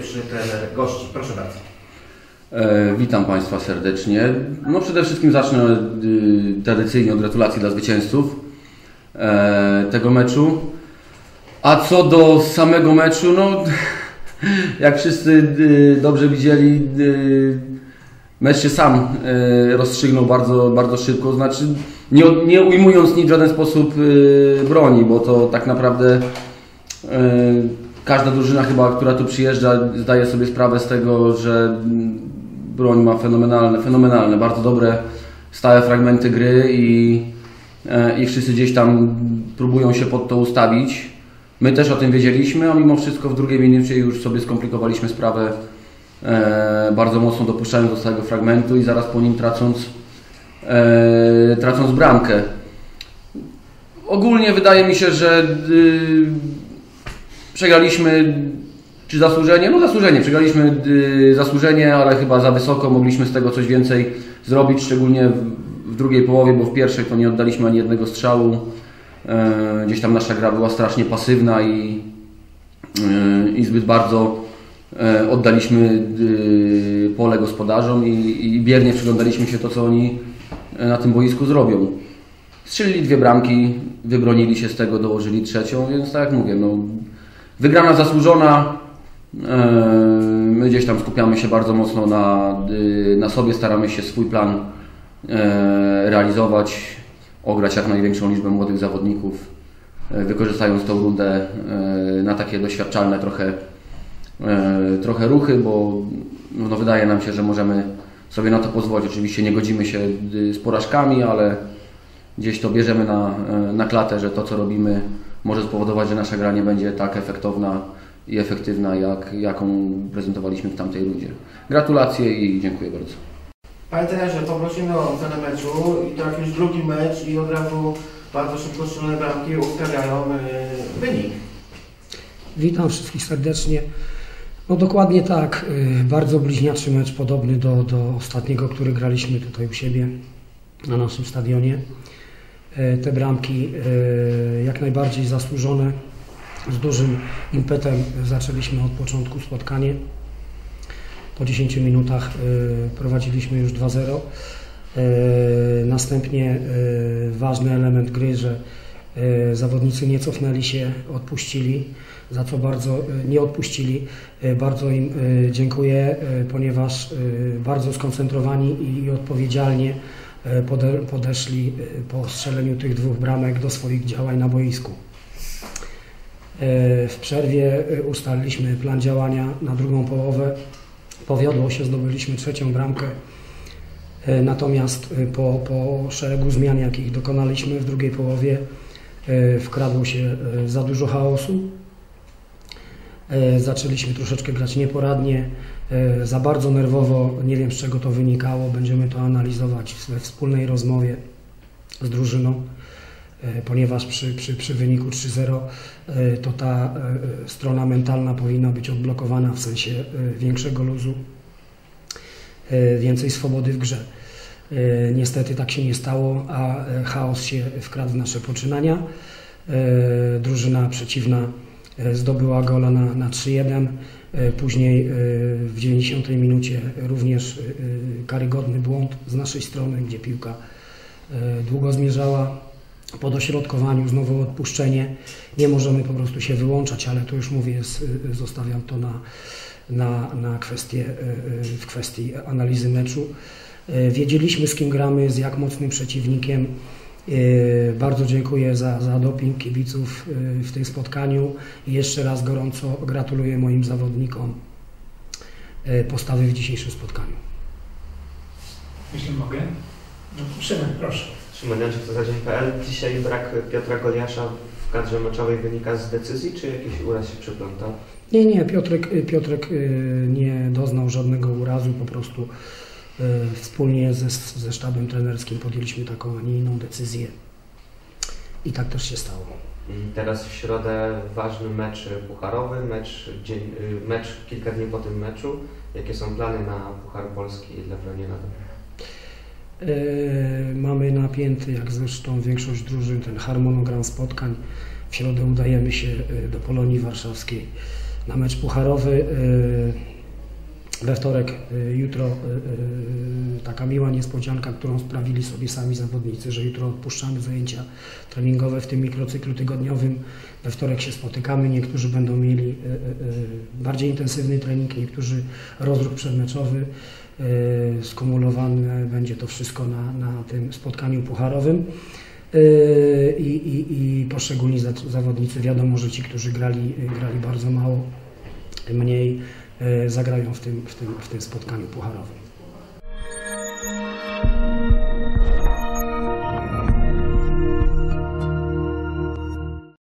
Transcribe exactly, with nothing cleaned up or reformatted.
pierwszy trener gości. Proszę bardzo. E, witam Państwa serdecznie. No przede wszystkim zacznę e, tradycyjnie od gratulacji dla zwycięzców e, tego meczu. A co do samego meczu, no jak wszyscy e, dobrze widzieli, e, mecz się sam e, rozstrzygnął bardzo, bardzo szybko. Znaczy nie, nie ujmując nic w żaden sposób e, broni, bo to tak naprawdę e, każda drużyna chyba, która tu przyjeżdża, zdaje sobie sprawę z tego, że broń ma fenomenalne, fenomenalne, bardzo dobre, stałe fragmenty gry i, i wszyscy gdzieś tam próbują się pod to ustawić. My też o tym wiedzieliśmy, a mimo wszystko w drugiej minucie już sobie skomplikowaliśmy sprawę, e, bardzo mocno dopuszczając do stałego fragmentu i zaraz po nim tracąc, e, tracąc bramkę. Ogólnie wydaje mi się, że y, przegraliśmy. Czy zasłużenie? No zasłużenie. Przegraliśmy y, zasłużenie, ale chyba za wysoko. Mogliśmy z tego coś więcej zrobić, szczególnie w, w drugiej połowie, bo w pierwszej to nie oddaliśmy ani jednego strzału. Y, gdzieś tam nasza gra była strasznie pasywna i, y, i zbyt bardzo y, oddaliśmy y, pole gospodarzom i, i biernie przyglądaliśmy się to, co oni na tym boisku zrobią. Strzelili dwie bramki, wybronili się z tego, dołożyli trzecią, więc tak jak mówię, no, wygrana zasłużona. My gdzieś tam skupiamy się bardzo mocno na, na sobie, staramy się swój plan realizować, ograć jak największą liczbę młodych zawodników, wykorzystując tą rundę na takie doświadczalne trochę, trochę ruchy, bo no, wydaje nam się, że możemy sobie na to pozwolić. Oczywiście nie godzimy się z porażkami, ale gdzieś to bierzemy na, na klatę, że to, co robimy, może spowodować, że nasza gra nie będzie tak efektowna i efektywna, jak, jaką prezentowaliśmy w tamtej rundzie. Gratulacje i dziękuję bardzo. Panie trenerze, poprosimy o ocenę meczu i to jak już drugi mecz i od razu bardzo szybko strzelone bramki ustawiają yy, wynik. Witam wszystkich serdecznie. No dokładnie tak, yy, bardzo bliźniaczy mecz, podobny do, do ostatniego, który graliśmy tutaj u siebie na naszym stadionie. Yy, te bramki yy, jak najbardziej zasłużone. Z dużym impetem zaczęliśmy od początku spotkanie. Po dziesięciu minutach y, prowadziliśmy już dwa zero. Y, następnie y, ważny element gry, że y, zawodnicy nie cofnęli się, odpuścili, za co bardzo y, nie odpuścili. Y, bardzo im y, dziękuję, y, ponieważ y, bardzo skoncentrowani i, i odpowiedzialnie y, pode, podeszli y, po strzeleniu tych dwóch bramek do swoich działań na boisku. W przerwie ustaliliśmy plan działania na drugą połowę. Powiodło się, zdobyliśmy trzecią bramkę. Natomiast po, po szeregu zmian, jakich dokonaliśmy w drugiej połowie, wkradło się za dużo chaosu. Zaczęliśmy troszeczkę grać nieporadnie, za bardzo nerwowo. Nie wiem, z czego to wynikało. Będziemy to analizować we wspólnej rozmowie z drużyną. Ponieważ przy, przy, przy wyniku trzy zero to ta strona mentalna powinna być odblokowana w sensie większego luzu, więcej swobody w grze. Niestety tak się nie stało, a chaos się wkradł w nasze poczynania. Drużyna przeciwna zdobyła gola na, na trzy jeden, później w dziewięćdziesiątej minucie również karygodny błąd z naszej strony, gdzie piłka długo zmierzała. Po dośrodkowaniu znowu odpuszczenie. Nie możemy po prostu się wyłączać, ale to już mówię, zostawiam to na, na, na kwestię, w kwestii analizy meczu. Wiedzieliśmy, z kim gramy, z jak mocnym przeciwnikiem. Bardzo dziękuję za, za doping kibiców w tym spotkaniu i jeszcze raz gorąco gratuluję moim zawodnikom postawy w dzisiejszym spotkaniu. Jeśli mogę? No, Szymon, proszę. Szymon Janczyk, to za dzień kropka pe el. Dzisiaj brak Piotra Goliasza w kadrze meczowej wynika z decyzji, czy jakiś uraz się przyplątał? Nie, nie, Piotrek, Piotrek nie doznał żadnego urazu, po prostu wspólnie ze, ze sztabem trenerskim podjęliśmy taką, a nie inną decyzję i tak też się stało. Teraz w środę ważny mecz pucharowy, mecz, dzień, mecz kilka dni po tym meczu. Jakie są plany na Puchar Polski dla Wroniena? Mamy napięty, jak zresztą większość drużyn, ten harmonogram spotkań. W środę udajemy się do Polonii Warszawskiej na mecz pucharowy. We wtorek, jutro taka miła niespodzianka, którą sprawili sobie sami zawodnicy, że jutro odpuszczamy zajęcia treningowe w tym mikrocyklu tygodniowym. We wtorek się spotykamy, niektórzy będą mieli bardziej intensywny trening, niektórzy rozruch przedmeczowy. Skumulowane będzie to wszystko na, na tym spotkaniu pucharowym. I, i, i poszczególni zawodnicy, wiadomo, że ci, którzy grali, grali bardzo mało, mniej, zagrają w tym, w tym, w tym spotkaniu pucharowym.